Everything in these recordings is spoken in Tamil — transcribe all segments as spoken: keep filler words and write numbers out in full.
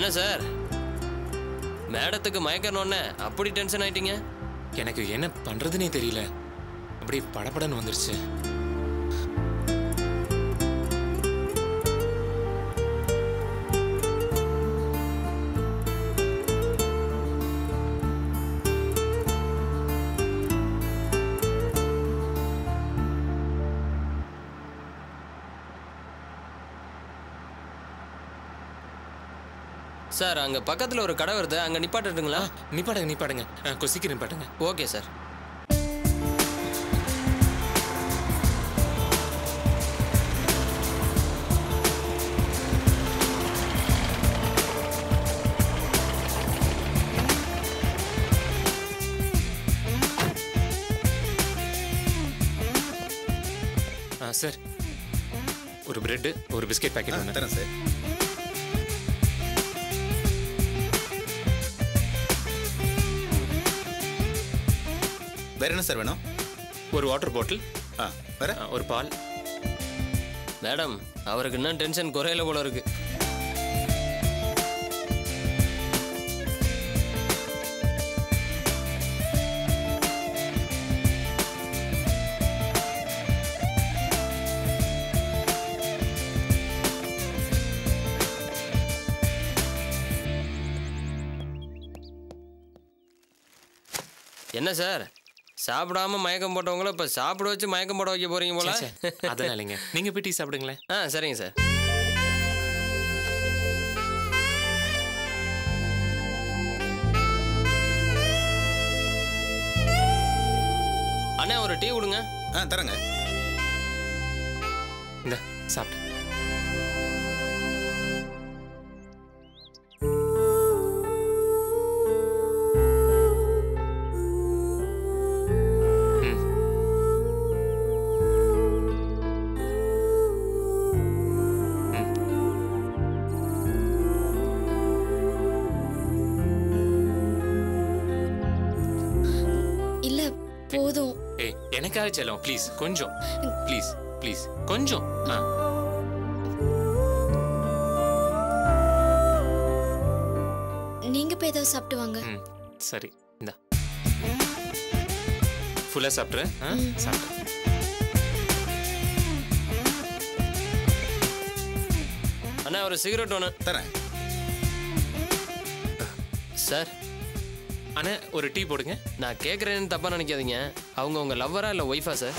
என்ன சார் மேடத்துக்கு மயக்கணும்னே அப்படி டென்ஷன் ஆயிட்டீங்க? எனக்கு என்ன பண்றதுன்னே தெரியல, அப்படி படபடன்னு வந்துருச்சு. சார் அங்க பக்கத்துல ஒரு கடை வருது, அங்க நிப்பாட்டுங்களா? நிப்பாடுங்க நிப்பாடுங்க கொசிக்கு நிப்பாட்டுங்க. Okay sir. சார் ஒரு பிரெட் ஒரு பிஸ்கெட் பாக்கெட் ஒன்று தரேன் சார். வேற என்ன சார் வேணும்? ஒரு வாட்டர் பாட்டில், வேற ஒரு பால். மேடம் அவருக்கு இன்னும் டென்ஷன் குறையல போல இருக்கு. என்ன சார் சாப்பிடாம மயக்கம் போட்டவங்கள இப்ப சாப்பிட வச்சு மயக்கம் போட வைக்க போறீங்க போல? அதெல்லாம் இல்லைங்க, நீங்க போய் டீ சாப்பிடுங்களேன். ஆ சரிங்க சார். அண்ணா ஒரு டீ கொடுங்க. ஆ தரங்க. இந்த சாப்பிட்டு. எனக்காக செல்லும் ப்ளீஸ், கொஞ்சம் ப்ளீஸ் ப்ளீஸ் கொஞ்சம். நீங்க போய் ஏதாவது சாப்பிட்டு வாங்க. சரி இந்த ஃபுல்லா சாப்பிட்றேன். சாப்பிட்றேன். அண்ணா ஒரு சிகரெட் ஒன்று தரேன் சார். அண்ணா ஒரு டீ போடுங்க. நான் கேட்குறேன்னு தப்பா நினைக்காதீங்க, அவங்க உங்க லவ்வரா இல்லை ஒய்ஃபா சார்?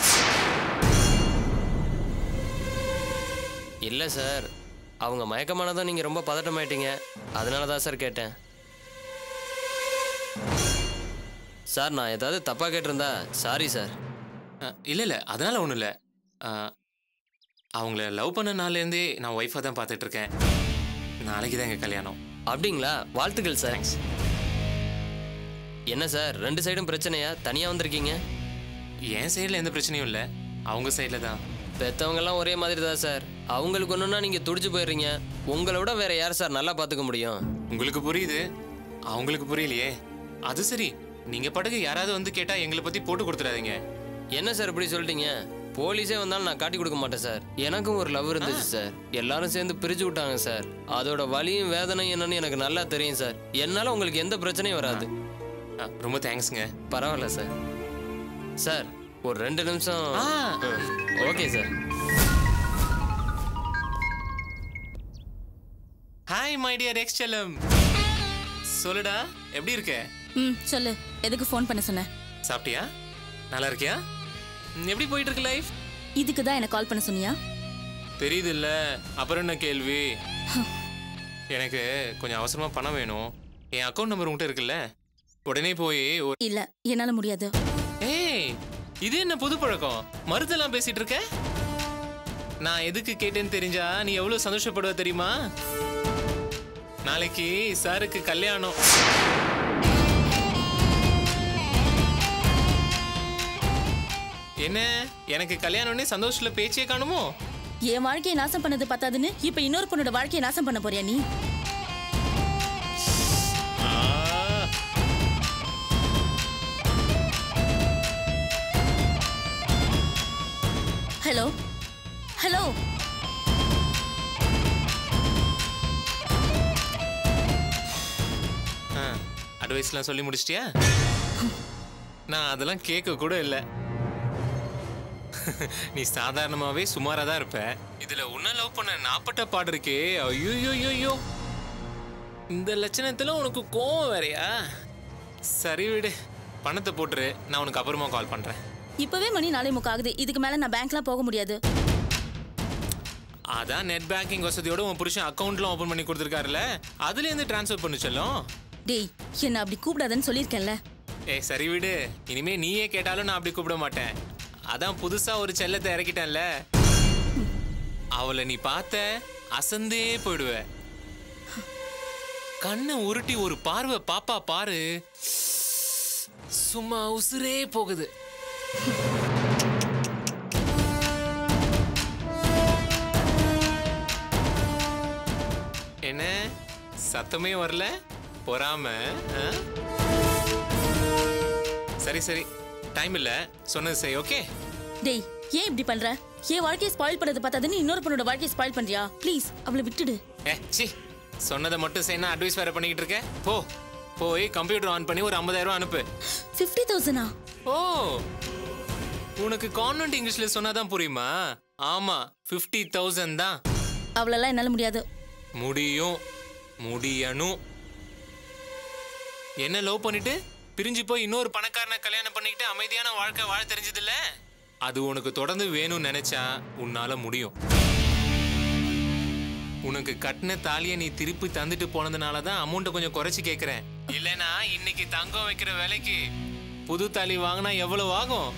இல்லை சார், அவங்க மயக்கமானதும் நீங்கள் ரொம்ப பதட்டமாயிட்டீங்க, அதனால தான் சார் கேட்டேன். சார் நான் ஏதாவது தப்பாக கேட்டிருந்தா சாரி சார். இல்லை இல்லை அதனால ஒன்றும் இல்லை, அவங்கள லவ் பண்ண நாள்லேருந்தே நான் ஒய்ஃபாக தான் பார்த்துட்டு இருக்கேன். நாளைக்கு தான் எங்கள் கல்யாணம். அப்படிங்களா? வாழ்த்துக்கள் சார். என்ன சார் ரெண்டு சைடும் பிரச்சனையா? தனியாக வந்திருக்கீங்க? என் சைடில் எந்த பிரச்சனையும் இல்லை, அவங்க சைடில் தான். பெற்றவங்கெல்லாம் ஒரே மாதிரி தான் சார். அவங்களுக்கு ஒன்றுனா நீங்கள் துடிச்சு போயிடுறீங்க. உங்களை விட வேற யார் சார் நல்லா பார்த்துக்க முடியும்? உங்களுக்கு புரியுது, அவங்களுக்கு புரியலையே. அது சரி, நீங்கள் படகு யாராவது வந்து கேட்டால் எங்களை பற்றி போட்டு கொடுத்துடாதீங்க. என்ன சார் இப்படி சொல்லிட்டீங்க? போலீஸே வந்தாலும் நான் காட்டி கொடுக்க மாட்டேன் சார். எனக்கும் ஒரு லவ் இருந்துச்சு சார், எல்லாரும் சேர்ந்து பிரிச்சு விட்டாங்க சார். அதோட வலியும் வேதனையும் என்னன்னு எனக்கு நல்லா தெரியும் சார். என்னால் உங்களுக்கு எந்த பிரச்சனையும் வராது. ரொம்ப தேங்க்ஸ்ங்க. பரவாயில்ல சார். சார் ஒரு ரெண்டு நிமிஷம். Okay sir. Hi my dear ex செல்லம், சொல்லுடா எப்படி இருக்க? ம் சொல்லு, எதுக்கு ஃபோன் பண்ண சொன்ன? சாப்பிட்டியா? நல்லா இருக்கியா? எப்படி போயிட்டு இருக்கு லைஃப்? இதுக்கு தான் என்ன கால் பண்ண சொன்னியா? தெரியுது இல்ல, அப்புறம் என்ன கேள்வி? எனக்கு கொஞ்சம் அவசரமா பணம் வேணும். என் அக்கௌண்ட் நம்பர் உங்ககிட்ட இருக்குல்ல, உடனே போய். இல்ல என்னால முடியாது. ஏய் இது என்ன புது பழக்கம்? மருந்தெல்லாம் பேசிட்டு இருக்க? நான் எதுக்கு கேட்டேன்னு தெரிஞ்சா நீ எவ்வளவு சந்தோஷப்படுவ தெரியுமா? நாளைக்கு சாருக்கு கல்யாணம். என்ன எனக்கு கல்யாணம்னே சந்தோஷத்துல பேச்சே காணுமோ? என் வாழ்க்கையை நாசம் பண்ணது பத்தாதுன்னு இப்ப இன்னொரு பொண்ணோட வாழ்க்கையை நாசம் பண்ண போறியா நீ? ஹலோ ஹலோ அட்வைஸ்லாம் சொல்லி முடிச்சிட்டியா? நான் அதெல்லாம் கேட்க கூட இல்லை. நீ சாதாரணமாவே சுமாரா தான் இருப்ப. இதுல உன்ன லவ் பண்ண நாப்பட்ட பாடு இருக்கே. ஐயோ, இந்த லட்சணத்துல உனக்கு கோவம் வேறையா? சரி விடு, பணத்தை போட்டுரு, நான் உனக்கு அப்புறமா கால் பண்றேன். இப்பவே மணி நாளை முக்க ஆகுது. இதுக்கு மேல நான் பேங்க்லாம் போக முடியாது. அதான் நெட் பேங்கிங் வசதியோட உன் புருஷன் அக்கௌண்ட்லாம் ஓபன் பண்ணி கொடுத்துருக்காருல, அதுல இருந்து டிரான்ஸ்ஃபர் பண்ணி செல்லும். டேய், என்ன அப்படி கூப்பிடாதன்னு சொல்லியிருக்கேன்ல. ஏய் சரி விடு, இனிமே நீயே கேட்டாலும் நான் அப்படி கூப்பிட மாட்டேன். அதான் புதுசா ஒரு செல்லத்தை இறக்கிட்டேன்ல, அவளை நீ பார்த்த அசந்தே போயிடுவ. கண்ணை உருட்டி ஒரு பார்வை பாப்பா பாரு, சும்மா உசுரே போகுது. என்ன சத்தமே வரல? பொறாம? சரி சரி, டைம் இல்ல, சொன்னது சரி. ஓகே. டேய், ஏன் இப்படி பண்ற? ஏன் வாழ்க்கையை ஸ்பாயில் பண்ணது பார்த்தாதுன்னு இன்னொரு பொண்ணோட வாழ்க்கையை ஸ்பாயில் பண்றியா? ப்ளீஸ் அவளை விட்டுடு. ஏ சி, சொன்னதை மட்டும் செய்யணும், அட்வைஸ் வேற பண்ணிக்கிட்டு இருக்க. போ போய் கம்ப்யூட்டர் ஆன் பண்ணி ஒரு ஐம்பதாயிரம் ரூபாய் அனுப்பு. ஃபிஃப்டி தௌசண்டா? ஓ, உனக்கு கான்வென்ட் இங்கிலீஷ்ல சொன்னாதான் புரியுமா? ஆமா, ஃபிஃப்டி தௌசண்ட் தான். அவ்வளோலாம் என்னால முடியாது. முடியும், முடியணும். என்ன லவ் பண்ணிட்டு பிரிஞ்சு போய் இன்னொரு பணக்காரனை கல்யாணம் பண்ணிக்கிட்டு அமைதியான வாழ்க்கை வாழ தெரிஞ்சது இல்ல? அது உனக்கு தொடர்ந்து வேணும்னு நினைச்சா உன்னால முடியும். உனக்கு கட்டின தாலியை நீ திருப்பி தந்துட்டு போனதுனாலதான் அமௌண்ட்டை கொஞ்சம் குறைச்சி கேட்கிறேன். இல்லைன்னா இன்னைக்கு தங்கம் வைக்கிற விலைக்கு புது தாலி வாங்கினா எவ்வளவு ஆகும்?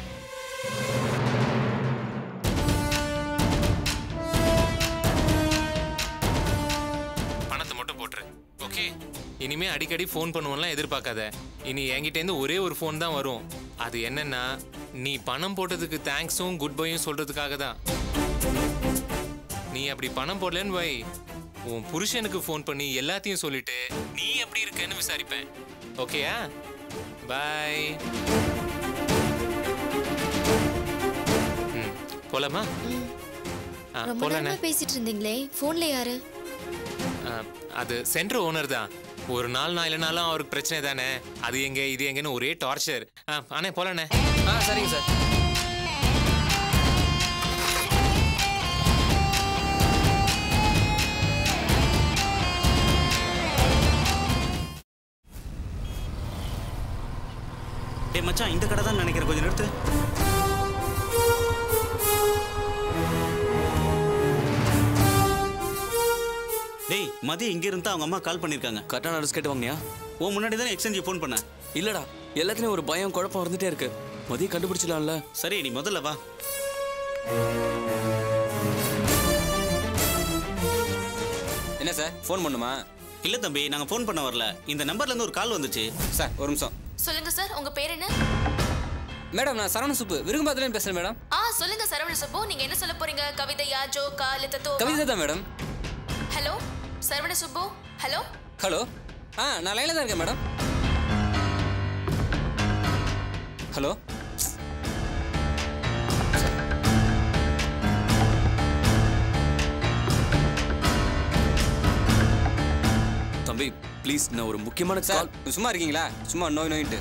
பணத்தை மட்டும் போட்டுரு. ஓகே, இனிமே அடிக்கடி ஃபோன் பண்ணுவோம்லாம் எதிர்பார்க்காத. இனி என்கிட்ட இருந்து ஒரே ஒரு ஃபோன் தான் வரும். அது என்னன்னா, நீ பணம் போட்டதுக்கு தேங்க்ஸும் குட் பையும் சொல்றதுக்காக தான். நீ அப்படி பணம் போடலன்னு வை, உன் புருஷனுக்கு ஃபோன் பண்ணி எல்லாத்தையும் சொல்லிட்டு நீ எப்படி இருக்கன்னு விசாரிப்பேன். ஓகேயா? பாய். ம், போலாமா? போலானே. பேசிட்டு இருந்தீங்களே, போன்ல யாரு? அது சென்டர் ஓனர் தான். ஒரு நாள் நான் இல்லைனாலும் அவருக்கு பிரச்சனை தானே. அது எங்க இது எங்கன்னு ஒரே டார்ச்சர். அண்ணே போலானே. ஆ சரிங்க சார். டேய் மச்சான், இந்த கடை தான் நினைக்கிறேன், கொஞ்சம் நிறுத்து. டேய் மதி, இங்க இருந்தா அவங்க அம்மா கால் பண்ணிருக்காங்க. கரெக்டான அட்ரஸ் கேட்டு வாங்கினியா? ஓ, முன்னாடி தானே எக்ஸ்சேஞ்ச் ஃபோன் பண்ண. இல்லடா, எல்லாத்துலயும் ஒரு பயம் குழப்பம் இருந்துட்டே இருக்கு. மதியம் கண்டுபிடிச்சலாம்ல. சரி, நீ முதல்ல வா. என்ன சார், ஃபோன் பண்ணுமா? இல்ல தம்பி, நாங்க ஃபோன் பண்ண வரல. இந்த நம்பர்ல இருந்து ஒரு கால் வந்துச்சு. சார் ஒரு நிமிஷம். சொல்லுங்க சார், உங்க பேர் என்ன? மேடம், நான் சரவண சுப்பு விருகம்பாத்துல பேசுறேன் மேடம். ஆ சொல்லுங்க சரவண சுப்பு, நீங்க என்ன சொல்ல போறீங்க? கவிதையா, ஜோக்கா, இல்ல தத்துவமா? கவிதை தான் madam. Hello Saravana Subbu. Hello hello. ஆ நான் லைன்ல தான் இருக்கேன் மேடம். ஹலோ. தம்பி ப்ளீஸ், நான் ஒரு முக்கியமான சார், கால். சும்மா இருக்கீங்களா? சும்மா நோய் நோயிட்டு.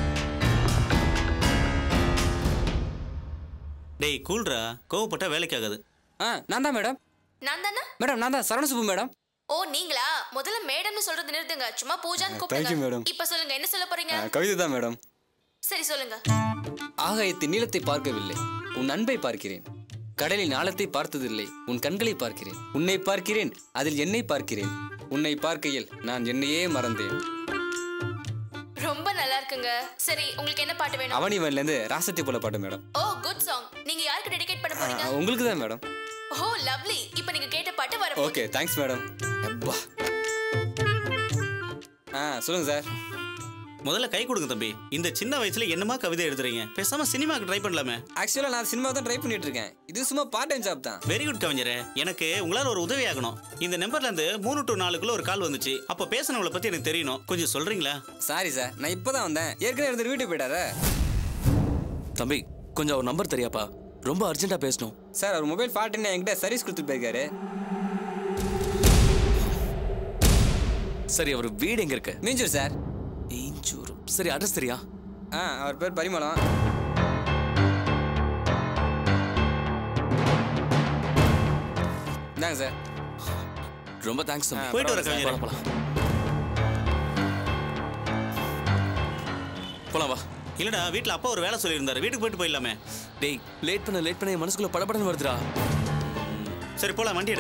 டேய் கூல்ரா, கோவப்பட்டா வேலைக்கு ஆகாது. ஆ நான் தான் மேடம். நான் தானே மேடம், நான் தான் சரவண சுப்பு மேடம். ஓ நீங்களா? முதல்ல மேடம்னு சொல்றது நிறுத்துங்க, சும்மா பூஜான்னு Thank you, கூப்பிடுங்க. madam. இப்ப சொல்லுங்க, என்ன சொல்ல போறீங்க? கவிதை தான் மேடம். சரி சொல்லுங்க. ஆகாயத்தின் நீளத்தை பார்க்கவில்லை, உன் அன்பை பார்க்கிறேன். கடலின் ஆழத்தை பார்த்ததில்லை, உன் கண்களை பார்க்கிறேன். உன்னை பார்க்கிறேன், அதில் என்னை பார்க்கிறேன். உன்னை பார்க்கையில் நான் என்னையே மறந்தேன். ரொம்ப நல்லா இருக்குங்க. சரி, உங்களுக்கு என்ன பாட்டு வேணும்? அவனிவன்ல இருந்து ராசத்தை போல பாட்டு மேடம். ஓ குட் சாங். நீங்க யாருக்கு டெடிகேட் பண்ண போறீங்க? உங்களுக்கு தான் மேடம். ஓ லவ்லி. இப்போ நீங்க கேட்ட பாட்டு வர போகுது. Okay, thanks madam. அப்பா. ஆ சொல்லுங்க சார். முதல்ல கை கொடுங்க தம்பி. இந்த சின்ன வயசுல என்னமா கவிதை எழுதுறீங்க? பேசாம சினிமாக்கு ட்ரை பண்ணலாமே. ஆக்சுவலா நான் சினிமா தான் ட்ரை பண்ணிட்டு இருக்கேன். இது சும்மா பார்ட் டைம் ஜாப் தான். வெரி குட் கவிஞரே. எனக்கு உங்களால ஒரு உதவி ஆகணும். இந்த நம்பர்ல இருந்து மூணு டு நாலுக்குள்ள ஒரு கால் வந்துச்சு. அப்ப பேசினவளை பத்தி எனக்கு தெரியணும். கொஞ்சம் சொல்றீங்களா? சாரி சார், நான் இப்பதான் வந்தேன். ஏற்கனவே எடுத்து வீட்டுக்கு போயிட்டாரே. தம்பி கொஞ்சம் ஒரு நம்பர் தெரியாப்பா, ரொம்ப அர்ஜென்ட்டா பேசணும். சார், அவர் மொபைல் ஃபால்ட்னு என்கிட்ட சர்வீஸ் கொடுத்துட்டு போயிருக்காரு. சரி, அவர் வீடு எங்க இருக்கு? மீஞ்சூர் சார். மீஞ்சூர். சரி அட்ரஸ் தெரியா? ஆ அவர் பேர் பரிமளம். இந்தாங்க சார். ரொம்ப தேங்க்ஸ். போயிட்டு வர கவிஞர். போலாம் போலாம் வா. இல்லடா வீட்டில் அப்பா ஒரு வேலை சொல்லியிருந்தாரு, வீட்டுக்கு போயிட்டு போயிடலாமே. டேய் லேட் பண்ண லேட் பண்ண என் மனசுக்குள்ள படபடன்னு வருதுடா. சரி போலாம், வண்டி எடு.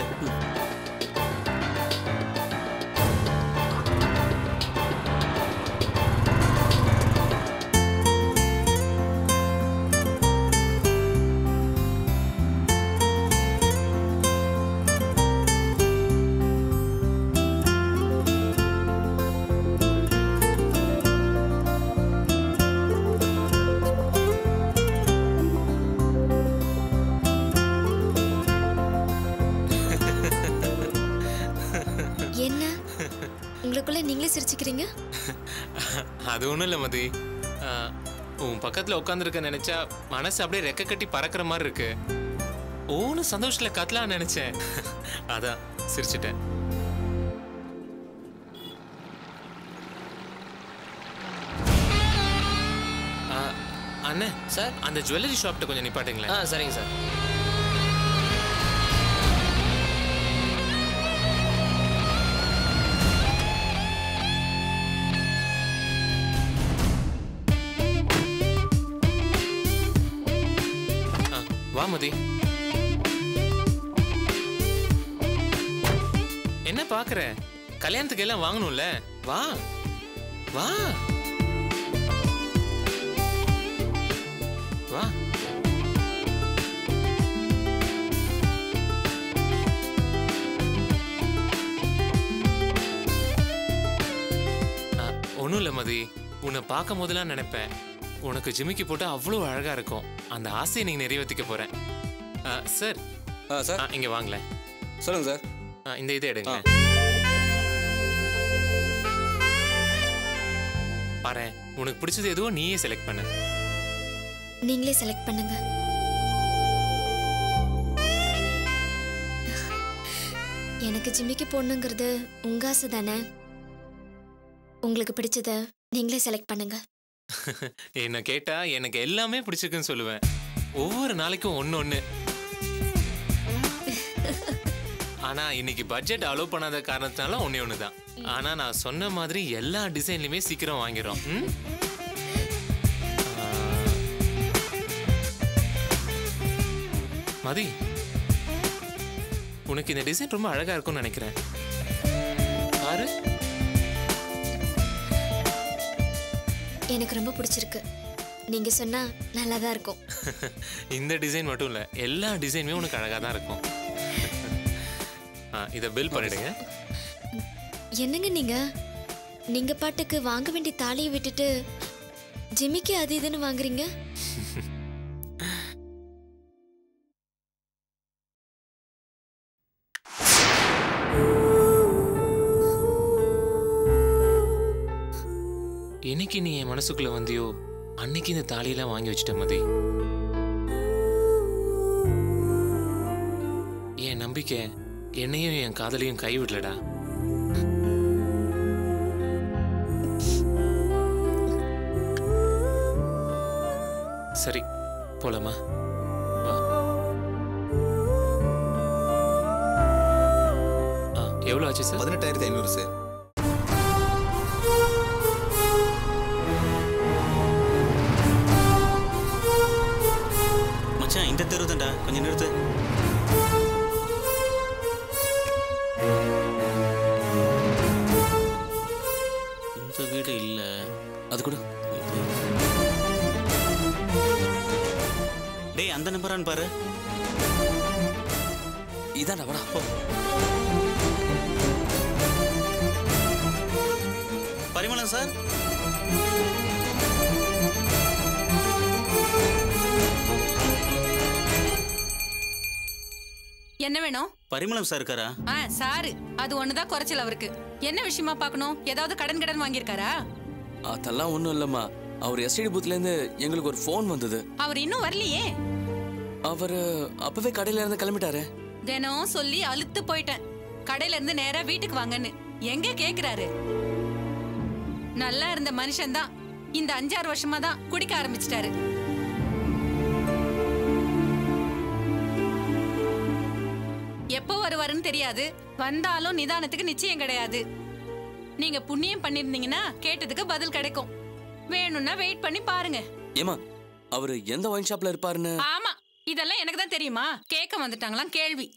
நீங்களே சிரிச்சுக்கிறீங்க? அது ஒன்றும் இல்லை மதி, உன் பக்கத்தில் உட்காந்துருக்க நினைச்சா மனசு அப்படியே ரெக்க கட்டி பறக்கிற மாதிரி இருக்கு. ஓன்னு சந்தோஷத்தில் கத்தலாம் நினைச்சேன், அதான் சிரிச்சிட்டேன். அண்ணே சார், அந்த ஜுவல்லரி ஷாப்ட்ட கொஞ்சம் நிப்பாட்டுங்களேன். ஆ சரிங்க சார். வா மதி. என்ன பாக்குற? கல்யாணத்துக்கு எல்லாம் வாங்கணும்ல, வா வா வா. ஒன்றும் இல்லை மதி, உன்னை பார்க்கும் போதெல்லாம் நினைப்பேன் உனக்கு ஜிமிக்கி போட்டால் அவ்வளோ அழகா இருக்கும். அந்த ஆசையை நீங்க நிறைவேற்றிக்க போறேன். சார் சார் இங்க வாங்களேன். சொல்லுங்க சார். இந்த இதை எடுங்க. பாரு, உனக்கு பிடிச்சது எதுவோ நீயே செலக்ட் பண்ணு. நீங்களே செலக்ட் பண்ணுங்க. எனக்கு ஜிம்மிக்கு போடணுங்கிறது உங்க ஆசை தானே. உங்களுக்கு பிடிச்சத நீங்களே செலக்ட் பண்ணுங்க. என்ன கேட்டா எனக்கு எல்லாமே பிடிச்சிருக்குன்னு சொல்லுவேன். ஒவ்வொரு நாளைக்கும் ஒன்னு ஒண்ணு. ஆனா இன்னைக்கு பட்ஜெட் அலோவ் பண்ணாத காரணத்தினால ஒன்னே ஒண்ணுதான். ஆனா நான் சொன்ன மாதிரி எல்லா டிசைன்லயுமே சீக்கிரம் வாங்கிடும். மதி, உனக்கு இந்த டிசைன் ரொம்ப அழகா இருக்கும்னு நினைக்கிறேன். பாரு, எனக்கு ரொம்ப பிடிச்சிருக்கு. நீங்க சொன்னா நல்லா தான் இருக்கும். இந்த டிசைன் மட்டும் இல்ல, எல்லா டிசைனுமே உனக்கு அழகா தான் இருக்கும். இத பில் பண்ணிடுங்க. என்னங்க நீங்க நீங்க பாட்டுக்கு வாங்க வேண்டிய தாலியை விட்டுட்டு ஜிமிக்கு அது இதுன்னு வாங்குறீங்க? என்னைக்கு நீ என் மனசுக்குள்ள வந்தியோ அன்னைக்கு இந்த தாலியெல்லாம் வாங்கி வச்சுட்ட மதி. என் நம்பிக்கை என்னையும் என் காதலையும் கைவிடலடா. சரி போலாமா? எவ்வளவு ஆச்சு சார்? பதினெட்டாயிரத்தி ஐநூறு சார். மச்சான் இந்த தெரு தான்டா, கொஞ்சம் நிறுத்து. இந்த வீடு இல்ல, அது கூட. டேய் அந்த நம்பரான்னு பாரு. இதான் அவனா? பரிமளம் சார். என்ன வேணும்? பரிமளம் சார் இருக்காரா? ஆ சாரு, அது ஒண்ணுதான் குறைச்சல் அவருக்கு. என்ன விஷயமா பார்க்கணும்? ஏதாவது கடன் கடன் வாங்கியிருக்காரா? அதெல்லாம் ஒண்ணும் இல்லம்மா. அவர் எஸ்டிடி பூத்ல இருந்து எங்களுக்கு ஒரு போன் வந்தது. அவர் இன்னும் வரலையே. அவர் அப்பவே கடையில இருந்து கிளம்பிட்டாரு. தினம் சொல்லி அழுத்து போயிட்டேன், கடையில இருந்து நேரா வீட்டுக்கு வாங்கன்னு. எங்க கேக்குறாரு? நல்லா இருந்த மனுஷன் தான் இந்த அஞ்சாறு வருஷமா தான் குடிக்க ஆரம்பிச்சிட்டாரு. எப்போ வருவாருன்னு தெரியாது, வந்தாலும் நிதானத்துக்கு நிச்சயம் கிடையாது. நீங்க புண்ணியம் பண்ணிருந்தீங்கன்னா கேட்டதுக்கு பதில் கிடைக்கும். வேணும்னா வெயிட் பண்ணி பாருங்க. ஏமா அவரு எந்த ஒயின் ஷாப்ல இருப்பாருன்னு? ஆமா, இதெல்லாம் எனக்கு தான் தெரியுமா? கேட்க வந்துட்டாங்களாம் கேள்வி.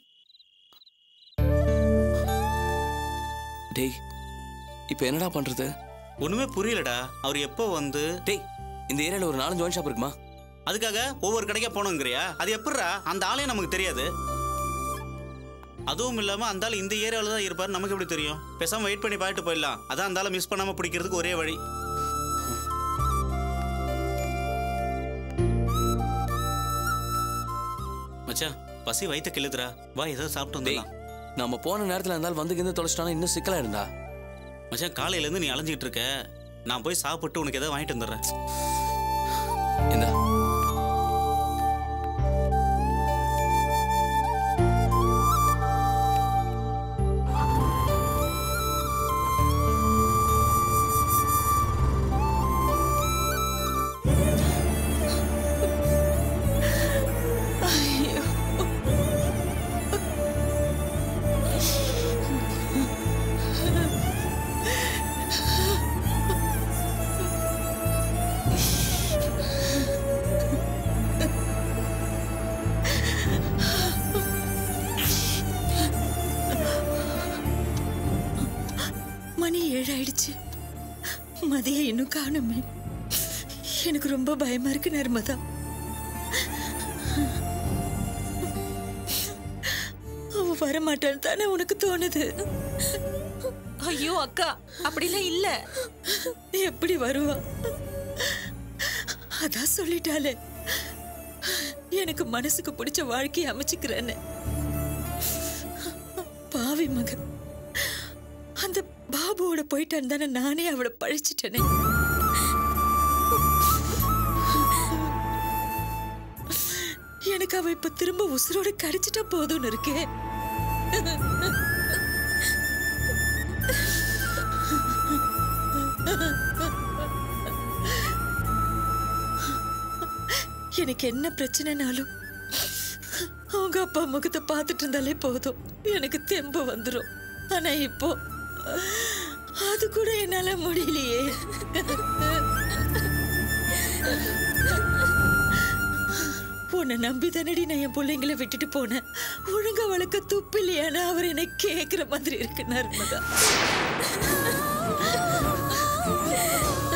டேய் இப்போ என்னடா பண்றது? ஒண்ணுமே புரியலடா. அவர் எப்போ வந்து டேய் இந்த ஏரியால ஒரு நாலஞ்சு ஒயின் ஷாப் இருக்குமா? அதுக்காக ஒவ்வொரு கடைக்கா போனோங்கிறியா? அது எப்படிடா? அந்த ஆளே நமக்கு தெரியாது. அதுவும் இல்லாம அந்த ஆள் இந்த ஏரியாவில் தான் இருப்பாரு, நமக்கு எப்படி தெரியும்? பேசாம வெயிட் பண்ணி பார்த்துட்டு போயிடலாம். அதான் அந்த ஆளை மிஸ் பண்ணாம பிடிக்கிறதுக்கு ஒரே வழி. மச்சான் பசி வயிற்று கிள்ளுதுரா, வா ஏதாவது சாப்பிட்டு வந்துடலாம். நம்ம போன நேரத்தில் இருந்தாலும் வந்து இருந்து தொலைச்சிட்டாலும் இன்னும் சிக்கலா இருந்தா. மச்சான் காலையிலேருந்து நீ அலைஞ்சிட்டு இருக்க, நான் போய் சாப்பிட்டு உனக்கு ஏதாவது வாங்கிட்டு வந்துடுறேன். இந்த ஆயிடுச்சு. மதியை இன்னும் காணுமே. எனக்கு ரொம்ப பயமா இருக்கு நர்மதா. அவ வரமாட்டான்னு தானே உனக்கு தோணுது? ஐயோ அக்கா, அப்படிலாம் இல்ல. எப்படி வருவா? அதான் சொல்லிட்டாலே எனக்கு மனசுக்கு பிடிச்ச வாழ்க்கையை அமைச்சுக்கிறேன்னு. பாவி மகன் அந்த பாபுவோட போயிட்டான்னு தானே நானே அவளை பழிச்சிட்டேனே. எனக்கு அவ இப்ப திரும்ப உசுரோட கடிச்சிட்டா போதும்னு இருக்கேன். எனக்கு என்ன பிரச்சனைனாலும் அவங்க அப்பா முகத்தை பார்த்துட்டு இருந்தாலே போதும், எனக்கு தெம்பு வந்துடும். ஆனா இப்போ அது கூட என்னால முடியலையே. உன்னை நம்பி தானடி நான் என் பிள்ளைங்களை விட்டுட்டு போனேன். ஒழுங்கா வளர்க்க துப்பு இல்லையானா அவர் என்னை கேட்கிற மாதிரி இருக்கு நர்மதா.